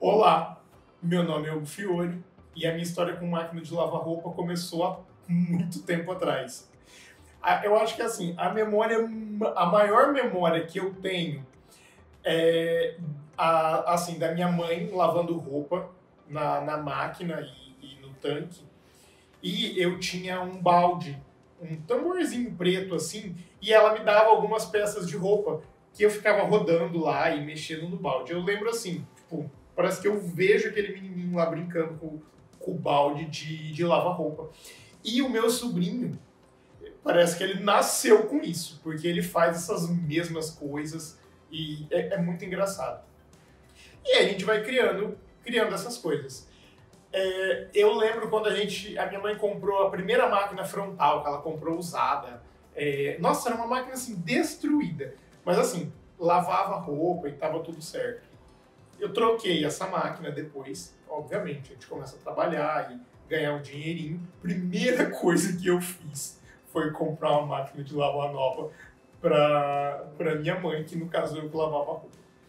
Olá, meu nome é Hugo Fiore e a minha história com máquina de lavar roupa começou há muito tempo atrás. Eu acho que assim, a maior memória que eu tenho é assim, da minha mãe lavando roupa na máquina e no tanque. E eu tinha um balde, um tamborzinho preto assim, e ela me dava algumas peças de roupa que eu ficava rodando lá e mexendo no balde. Eu lembro assim, tipo, parece que eu vejo aquele menininho lá brincando com o balde de lavar roupa. E o meu sobrinho, parece que ele nasceu com isso, porque ele faz essas mesmas coisas e é muito engraçado. E aí a gente vai criando essas coisas. Eu lembro quando a minha mãe comprou a primeira máquina frontal, que ela comprou usada. Nossa, era uma máquina assim, destruída. Mas assim, lavava roupa e tava tudo certo. Eu troquei essa máquina depois, obviamente, a gente começa a trabalhar e ganhar um dinheirinho. Primeira coisa que eu fiz foi comprar uma máquina de lavar nova pra minha mãe, que no caso eu que lavava roupa.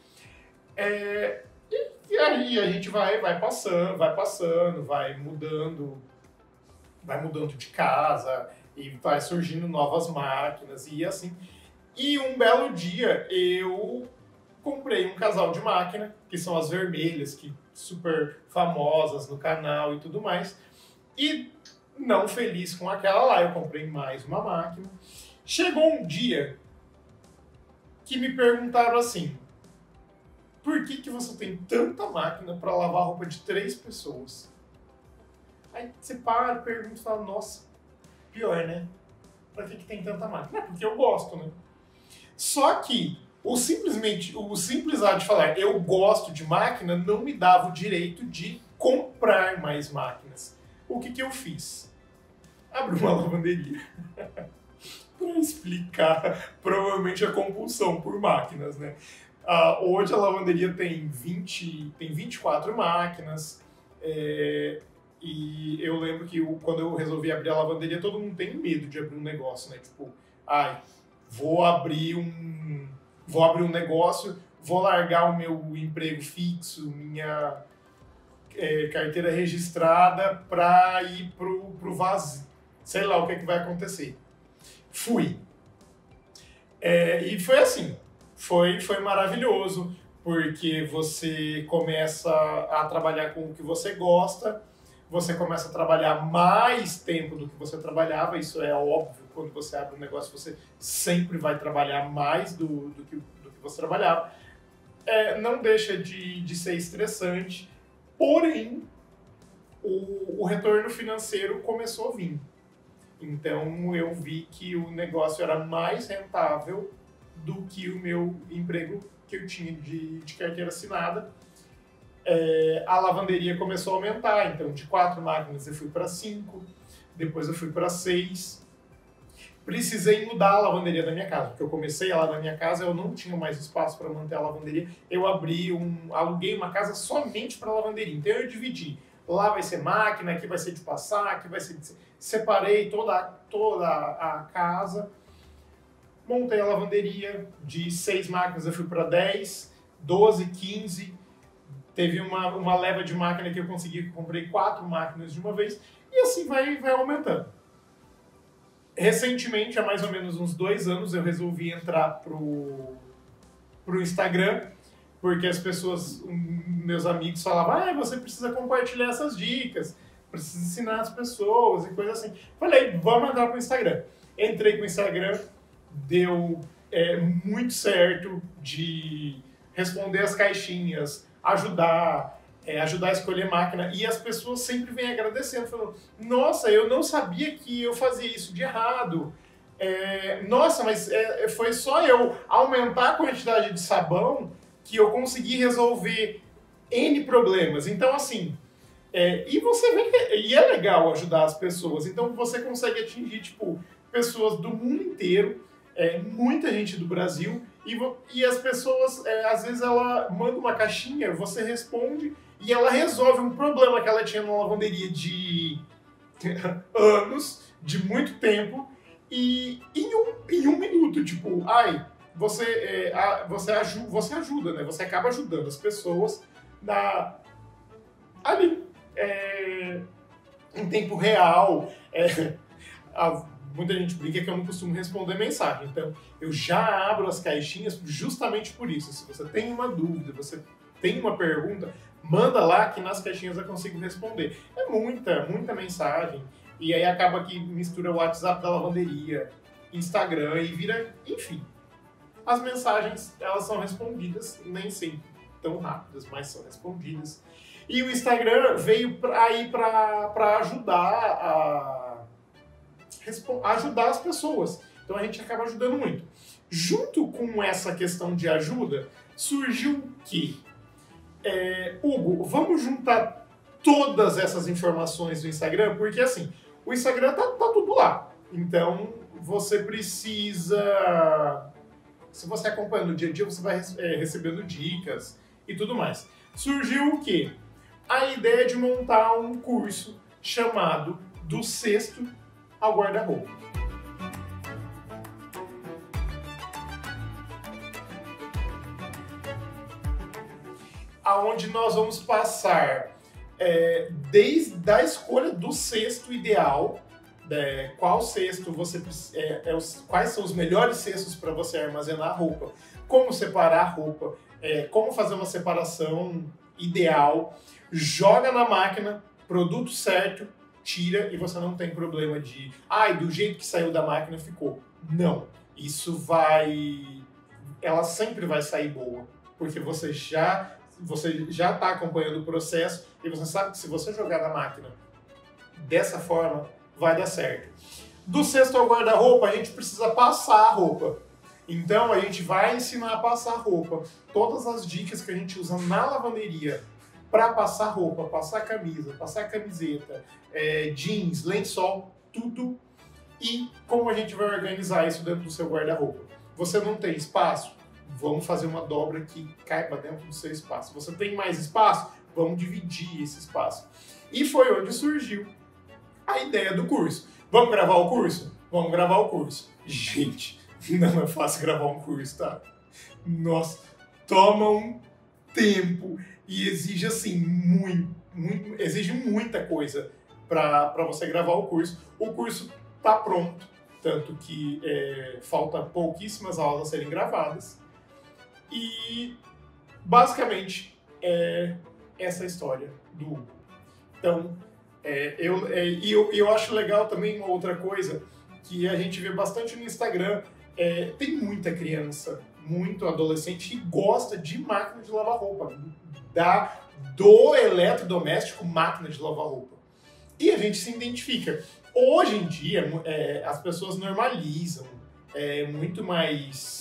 E aí a gente vai passando, vai mudando de casa e vai surgindo novas máquinas e assim. E um belo dia eu comprei um casal de máquina, que são as vermelhas, que super famosas no canal e tudo mais. E não feliz com aquela lá, eu comprei mais uma máquina. Chegou um dia que me perguntaram assim: por que você tem tanta máquina para lavar a roupa de 3 pessoas? Aí você para, pergunta e fala: nossa, pior, né? Pra que tem tanta máquina? É porque eu gosto, né? Só que o simples ato de falar eu gosto de máquina não me dava o direito de comprar mais máquinas. O que eu fiz? Abri uma lavanderia. Para explicar provavelmente a compulsão por máquinas, né? Hoje a lavanderia tem 24 máquinas. E eu lembro que quando eu resolvi abrir a lavanderia, todo mundo tem medo de abrir um negócio, né? Tipo, vou abrir um negócio, vou largar o meu emprego fixo, minha carteira registrada para ir pro vazio. Sei lá o que vai acontecer. Fui. E foi assim. Foi maravilhoso, porque você começa a trabalhar com o que você gosta, você começa a trabalhar mais tempo do que você trabalhava, isso é óbvio, quando você abre um negócio você sempre vai trabalhar mais do que você trabalhava. Não deixa de ser estressante, porém o retorno financeiro começou a vir. Então eu vi que o negócio era mais rentável do que o meu emprego que eu tinha de carteira assinada. A lavanderia começou a aumentar, então de 4 máquinas eu fui para 5, depois eu fui para 6. Precisei mudar a lavanderia da minha casa, porque eu comecei lá na minha casa, eu não tinha mais espaço para manter a lavanderia. Eu aluguei uma casa somente para lavanderia, então eu dividi. Lá vai ser máquina, aqui vai ser de passar, aqui vai ser separei toda a casa. Montei a lavanderia, de 6 máquinas eu fui para 10, 12, 15. Teve uma leva de máquina que eu consegui, comprei 4 máquinas de uma vez, e assim vai aumentando. Recentemente, há mais ou menos uns 2 anos, eu resolvi entrar pro Instagram, porque as pessoas, meus amigos falavam: você precisa compartilhar essas dicas, precisa ensinar as pessoas e coisa assim. Falei, vamos entrar pro Instagram. Entrei pro Instagram, deu muito certo de responder as caixinhas, ajudar a escolher máquina, e as pessoas sempre vêm agradecendo, falando: nossa, eu não sabia que eu fazia isso de errado, nossa, mas foi só eu aumentar a quantidade de sabão que eu consegui resolver N problemas. Então, assim, e você vê que é legal ajudar as pessoas, então você consegue atingir, tipo, pessoas do mundo inteiro, muita gente do Brasil, e as pessoas, às vezes ela manda uma caixinha, você responde, e ela resolve um problema que ela tinha numa lavanderia de anos, de muito tempo, e em um minuto, tipo, você ajuda, né? Você acaba ajudando as pessoas ali, em tempo real. Muita gente brinca que eu não costumo responder mensagem, então eu já abro as caixinhas justamente por isso. Se você tem uma dúvida, você tem uma pergunta, manda lá que nas caixinhas eu consigo responder. É muita mensagem, e aí acaba que mistura o WhatsApp da lavanderia, Instagram e vira, enfim. As mensagens, elas são respondidas, nem sempre tão rápidas, mas são respondidas. E o Instagram veio aí para ajudar as pessoas. Então a gente acaba ajudando muito. Junto com essa questão de ajuda, surgiu o quê? Hugo, vamos juntar todas essas informações do Instagram, porque assim, o Instagram tá tudo lá. Então você precisa... Se você acompanha no dia a dia, você vai recebendo dicas e tudo mais. Surgiu o quê? A ideia de montar um curso chamado Do Cesto ao Guarda-Roupa. Aonde nós vamos passar desde a escolha do cesto ideal, qual cesto você quais são os melhores cestos para você armazenar a roupa, como separar a roupa, como fazer uma separação ideal, joga na máquina, produto certo, tira e você não tem problema de do jeito que saiu da máquina ficou. Não, ela sempre vai sair boa, porque você já está acompanhando o processo e você sabe que se você jogar na máquina dessa forma, vai dar certo. Do cesto ao guarda-roupa, a gente precisa passar a roupa. Então, a gente vai ensinar a passar a roupa. Todas as dicas que a gente usa na lavanderia para passar roupa, passar camisa, passar camiseta, jeans, lençol, tudo. E como a gente vai organizar isso dentro do seu guarda-roupa. Você não tem espaço? Vamos fazer uma dobra que caiba dentro do seu espaço. Você tem mais espaço? Vamos dividir esse espaço. E foi onde surgiu a ideia do curso. Vamos gravar o curso? Vamos gravar o curso. Gente, não é fácil gravar um curso, tá? Nossa, toma um tempo e exige, assim, exige muita coisa para você gravar o curso. O curso tá pronto, tanto que falta pouquíssimas aulas a serem gravadas. E, basicamente, essa história do Hugo. Então, eu acho legal também uma outra coisa que a gente vê bastante no Instagram. Tem muita criança, muito adolescente que gosta de máquina de lavar roupa, do eletrodoméstico máquina de lavar roupa. E a gente se identifica. Hoje em dia, as pessoas normalizam, é muito mais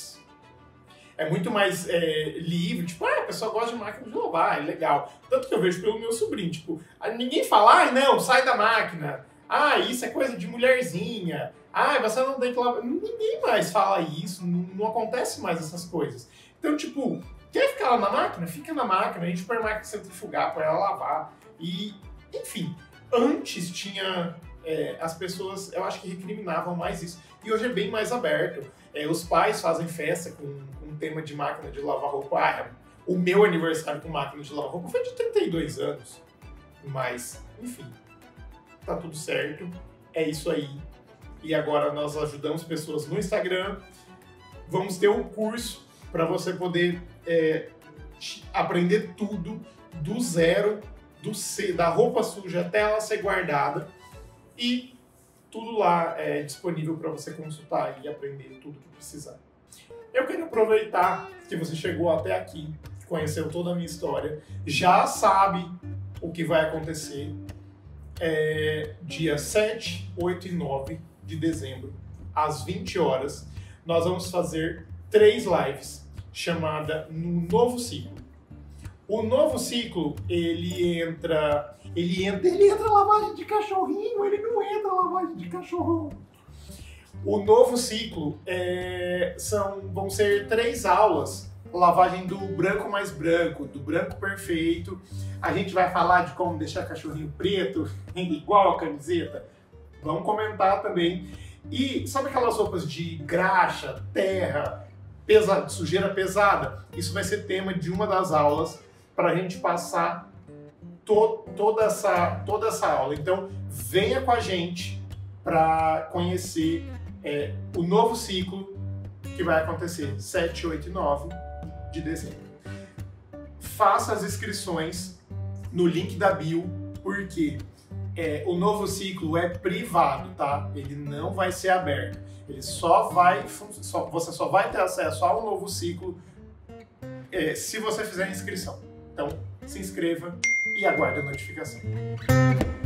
livre, tipo, a pessoa gosta de máquina de lavar, é legal. Tanto que eu vejo pelo meu sobrinho, tipo, ninguém fala, não, sai da máquina, isso é coisa de mulherzinha, você não tem que lavar. Ninguém mais fala isso, não acontece mais essas coisas. Então, tipo, quer ficar lá na máquina? Fica na máquina, a gente põe a máquina centrifugar para ela lavar. E, enfim, antes tinha... as pessoas, eu acho que recriminavam mais isso. E hoje é bem mais aberto. Os pais fazem festa com tema de máquina de lavar roupa. O meu aniversário com máquina de lavar roupa foi de 32 anos. Mas, enfim, tá tudo certo. É isso aí. E agora nós ajudamos pessoas no Instagram. Vamos ter um curso para você poder aprender tudo do zero, da roupa suja até ela ser guardada. E tudo lá é disponível para você consultar e aprender tudo que precisar. Eu quero aproveitar que você chegou até aqui, conheceu toda a minha história, já sabe o que vai acontecer. Dia 7, 8 e 9 de dezembro, às 20 horas, nós vamos fazer 3 lives, chamada No Novo Ciclo. O novo ciclo, ele entra lavagem de cachorrinho, ele não entra lavagem de cachorrão. O novo ciclo vão ser 3 aulas, lavagem do branco mais branco, do branco perfeito. A gente vai falar de como deixar cachorrinho preto, igual a camiseta. Vamos comentar também. E sabe aquelas roupas de graxa, terra, sujeira pesada? Isso vai ser tema de uma das aulas, para a gente passar toda essa aula. Então, venha com a gente para conhecer o novo ciclo que vai acontecer 7, 8 e 9 de dezembro. Faça as inscrições no link da bio, porque o novo ciclo é privado, tá? Ele não vai ser aberto. Ele você só vai ter acesso ao novo ciclo se você fizer a inscrição. Então, se inscreva e aguarde a notificação.